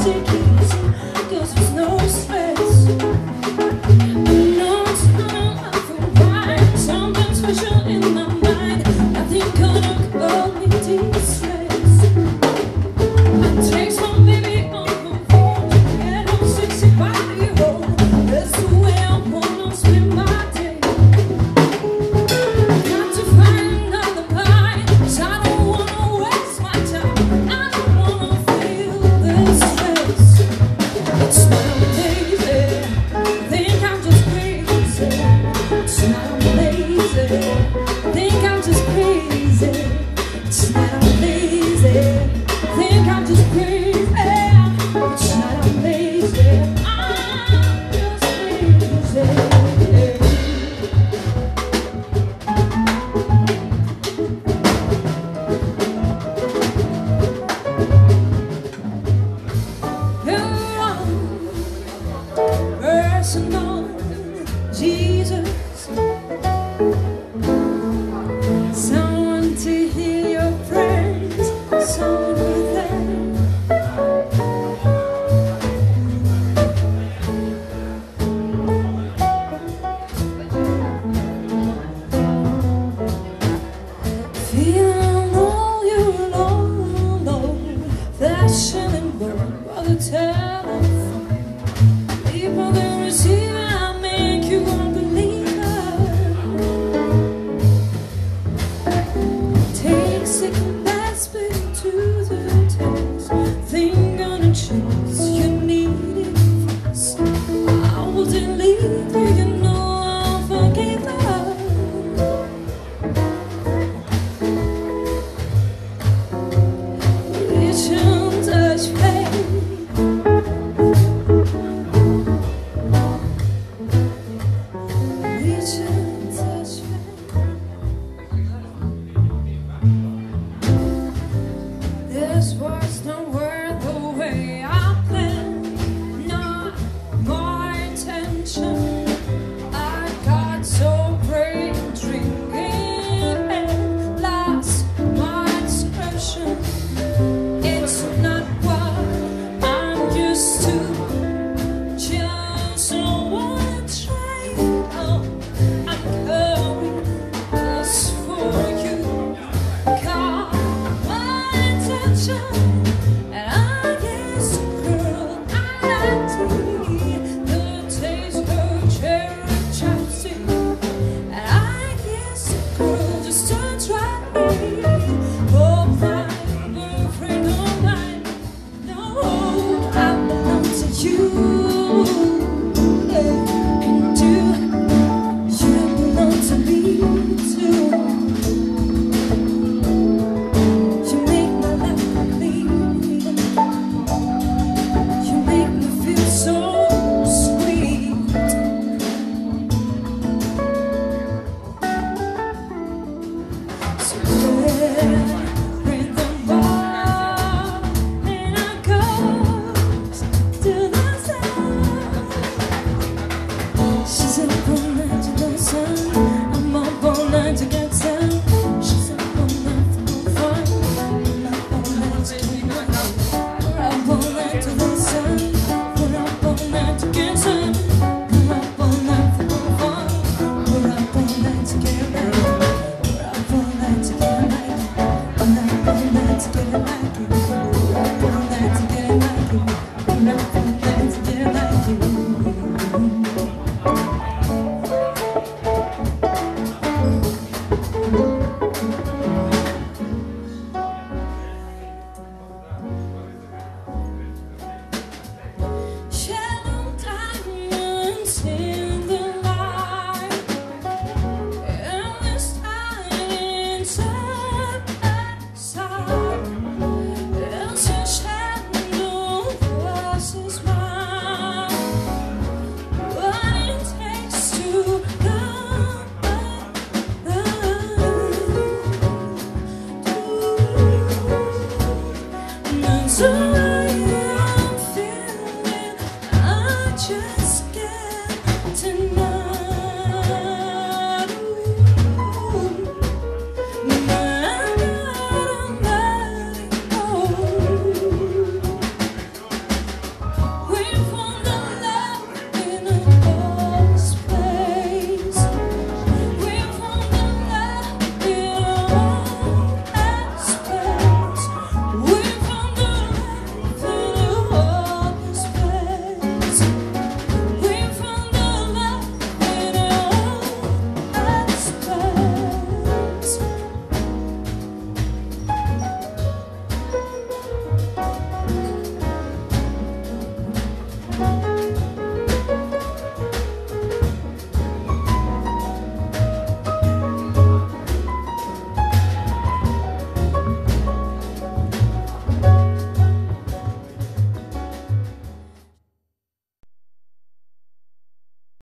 take it easy, 'cause there's no stress. No time, I feel right. Something special in my mind. Nothing gonna call me de-stress. I text my baby on my phone, get on sexy body home. That's the way I wanna spend my day. Got to find another line, 'cause I don't wanna waste my time. I don't wanna feel this stress. It's not lazy, think I'm just crazy. It's not lazy, think I'm just crazy. It's not lazy, think I'm just crazy. It's not lazy, I'm just crazy. Personal Jesus, someone to hear your prayers, someone with them. Feeling all you alone, flashing burn by the telephone. People that receive it, I make you unbeliever. Take second best baby to the test. Thing gonna change, you need it fast. I wouldn't leave you, you know I'll forgive her. Reach and touch faith. This was not worth the way I planned. Not my intention. I got so brave drinking and lost my expression. It's not what I'm used to. Just someone trying. Oh, I'm coming just for you. Caught my attention, and I guess, girl, I like to eat the taste of cherry chapstick. And I guess, girl, just don't try me. Oh, my girlfriend, oh, mine. No, I belong to you. And you belong to me too. You make my life complete. You make me feel so sweet. So bring the bar and I goes to the sound. She's up all night to the sun. I'm up all night to get down. She's up all night for fun. I'm up all night to get down. We're up all night to the sun. We're up all night to get sun. I'm up all night for fun. We're up all night to get right. We're up all night to get right. We're up all night to get right.